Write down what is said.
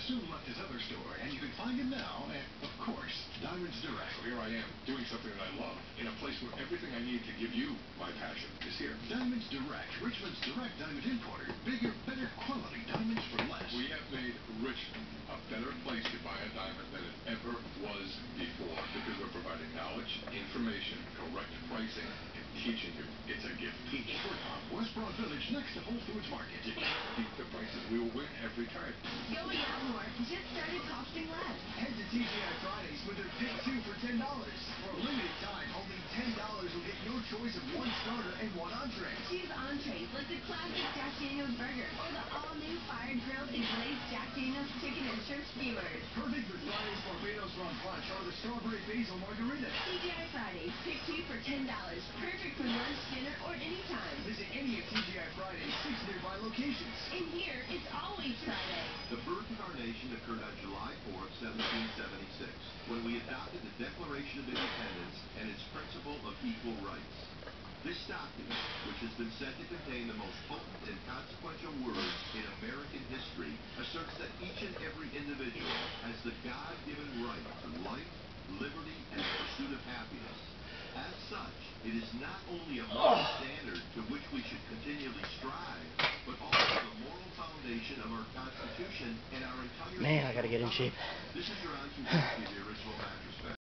soon left his other store, and you can find him now at, of course, Diamonds Direct. So here I am, doing something that I love, in a place where everything I need to give you my passion is here. Diamonds Direct, Richmond's direct diamond importer. Bigger, better quality diamonds for less. We have made Richmond a better place to buy a diamond than it ever was before, because we're providing knowledge, information, correct pricing, and teaching you it's a gift. Each foot on West Broad Village next to Whole Foods Market. Keep the prices. We will win every time. Going out more just started costing less. Head to TGI Fridays with their Pick 2 for $10. For a limited time, only $10 will get your choice of one starter and one entree. Choose entrees like the classic Jack Daniel's burger or the all-new fire-grilled and glazed Jack Daniel's chicken and shrimp skewers. Perfect with Fridays Barbados Rum Punch or the Strawberry Basil Margarita. TGI Fridays, pick 2 for $10. Perfect for lunch, dinner, or anytime. Visit any of TGI Fridays' 6 nearby locations. And here, it's always Friday. The birth of our nation occurred on July 4th, 1776, when we adopted the Declaration of Independence and its principle of equal rights. This document, which has been said to contain the most potent and consequential words in American history, asserts that each and every individual has the God-given right to life, liberty, and the pursuit of happiness. As such, it is not only a moral standard to which we should continually strive, but also the moral foundation of our Constitution and our entire... Man, I gotta get in shape. This is your On 250, the original mattress factory.